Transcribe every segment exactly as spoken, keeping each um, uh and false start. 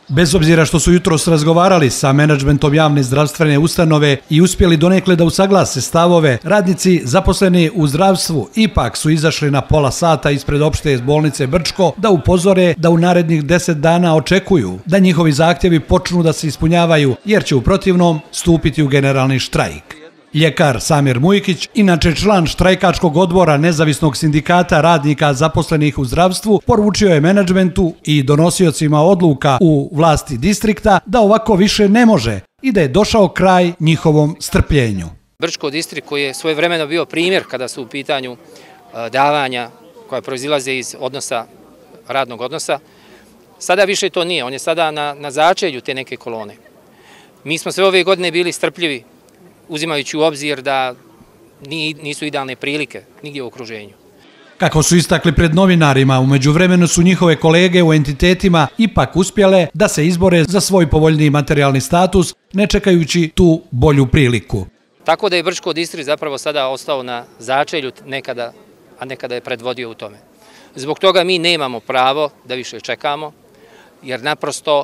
Bez obzira što su jutros razgovarali sa menadžmentom javne zdravstvene ustanove i uspjeli donekle da usaglase stavove, radnici zaposleni u zdravstvu ipak su izašli na pola sata ispred opšte bolnice Brčko da upozore da u narednih deset dana očekuju da njihovi zahtjevi počnu da se ispunjavaju, jer će u protivnom stupiti u generalni štrajk. Ljekar Samir Mujkić, inače član štrajkačkog odbora Nezavisnog sindikata radnika zaposlenih u zdravstvu, poručio je menadžmentu i donosiocima odluka u vlasti distrikta da ovako više ne može i da je došao kraj njihovom strpljenju. Brčko distrikt koji je svojevremeno bio primjer kada su u pitanju davanja koja proizilaze iz odnosa, radnog odnosa, sada više to nije. On je sada na, na začelju te neke kolone. Mi smo sve ove godine bili strpljivi, uzimajući u obzir da nisu idealne prilike nigdje u okruženju. Kako su istakli pred novinarima, u međuvremenu su njihove kolege u entitetima ipak uspjele da se izbore za svoj povoljniji materijalni status, ne čekajući tu bolju priliku. Tako da je Brčko distrikt zapravo sada ostao na začelju nekada, a nekada je predvodio u tome. Zbog toga mi nemamo pravo da više čekamo, jer naprosto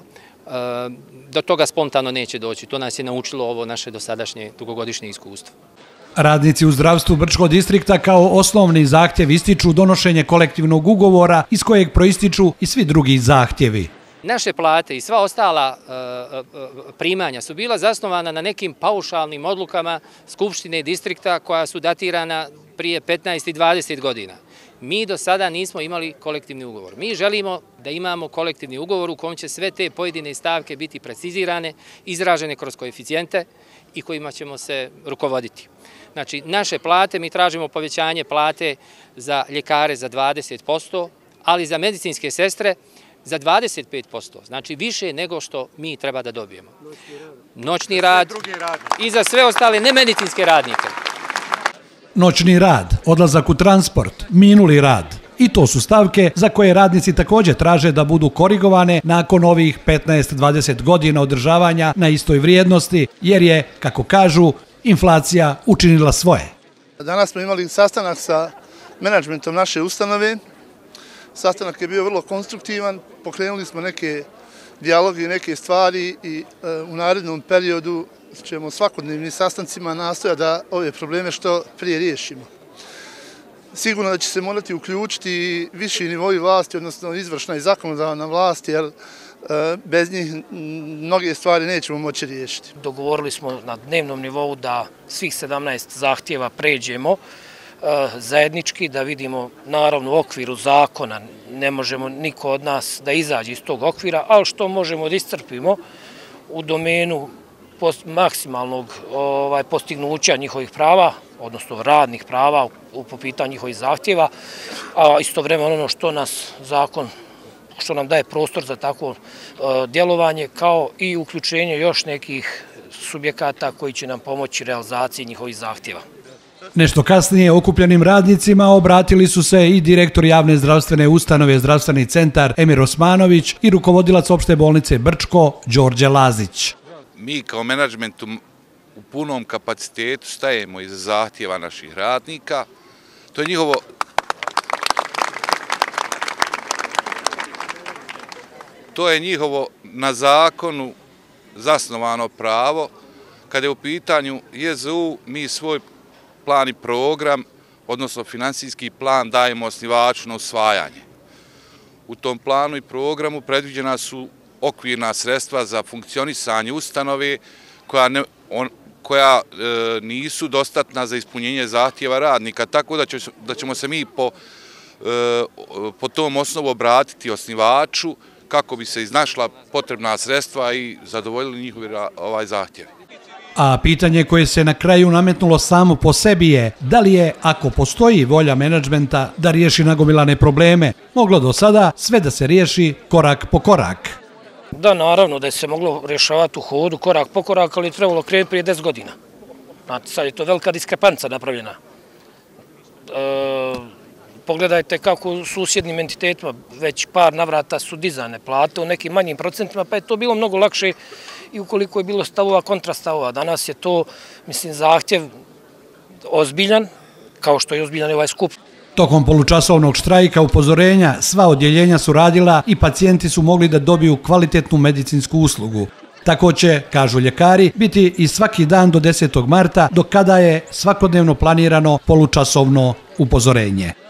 do toga spontano neće doći. To nas je naučilo ovo naše dosadašnje dugogodišnje iskustvo. Radnici u zdravstvu Brčkog distrikta kao osnovni zahtjev ističu donošenje kolektivnog ugovora iz kojeg proističu i svi drugi zahtjevi. Naše plate i sva ostala primanja su bila zasnovana na nekim paušalnim odlukama Skupštine distrikta koja su datirana prije petnaest i dvadeset godina. Mi do sada nismo imali kolektivni ugovor. Mi želimo da imamo kolektivni ugovor u kojem će sve te pojedine stavke biti precizirane, izražene kroz koeficijente i kojima ćemo se rukovoditi. Znači, naše plate, mi tražimo povećanje plate za ljekare za dvadeset posto, ali za medicinske sestre za dvadeset pet posto. Znači, više nego što mi treba da dobijemo. Noćni rad i za sve ostale nemedicinske radnike. Noćni rad, odlazak u transport, minuli rad. I to su stavke za koje radnici također traže da budu korigovane nakon ovih petnaest do dvadeset godina održavanja na istoj vrijednosti, jer je, kako kažu, inflacija učinila svoje. Danas smo imali sastanak sa menadžmentom naše ustanove. Sastanak je bio vrlo konstruktivan, pokrenuli smo neke dijaloge i neke stvari i u narednom periodu ćemo svakodnevnim sastancima nastojati da ove probleme što prije riješimo. Sigurno da će se morati uključiti viši nivoi vlasti, odnosno izvršna i zakonodavna vlast, jer bez njih mnoge stvari nećemo moći riješiti. Dogovorili smo na dnevnom nivou da svih sedamnaest zahtjeva pređemo zajednički, da vidimo naravno u okviru zakona, ne možemo niko od nas da izađe iz tog okvira, ali što možemo da iscrpimo u domenu maksimalnog postignuća njihovih prava, odnosno radnih prava po pitanju njihovih zahtjeva, a istovremeno ono što nas zakon, što nam daje prostor za takvo djelovanje, kao i uključenje još nekih subjekata koji će nam pomoći realizaciji njihovih zahtjeva. Nešto kasnije okupljenim radnicima obratili su se i direktor javne zdravstvene ustanove Zdravstveni centar Emir Osmanović i rukovodilac opšte bolnice Brčko Đorđe Lazić. Mi kao menadžmentu u punom kapacitetu stajemo iza zahtjeva naših radnika. To je njihovo... To je njihovo na zakonu zasnovano pravo. Kada je u pitanju J Z U, mi svoj plan i program, odnosno finansijski plan, dajemo osnivaču na usvajanje. U tom planu i programu predviđena su okvirna sredstva za funkcionisanje ustanove koja, ne, on, koja e, nisu dostatna za ispunjenje zahtjeva radnika, tako da, će, da ćemo se mi po, e, po tom osnovu obratiti osnivaču kako bi se iznašla potrebna sredstva i zadovoljili njihovi ovaj zahtjevi. A pitanje koje se na kraju nametnulo samo po sebi je da li je, ako postoji volja menadžmenta da riješi nagomilane probleme, moglo do sada sve da se riješi korak po korak. Da, naravno da je se moglo rješavati u hodu korak po korak, ali je trebalo krenuti prije deset godina. Znate, sad je to velika diskrepanca napravljena. E, pogledajte kako u susjednim entitetima već par navrata su dizane plate u nekim manjim procentima, pa je to bilo mnogo lakše i ukoliko je bilo stavova kontrastavova. Danas je to, mislim, zahtjev ozbiljan, kao što je ozbiljan i ovaj skup. Tokom polučasovnog štrajka upozorenja sva odjeljenja su radila i pacijenti su mogli da dobiju kvalitetnu medicinsku uslugu. Tako će, kažu ljekari, biti i svaki dan do desetog marta, do kada je svakodnevno planirano polučasovno upozorenje.